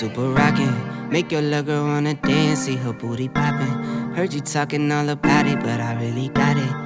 super rockin'. Make your little girl wanna dance, see her booty poppin'. Heard you talking all about it, but I really got it.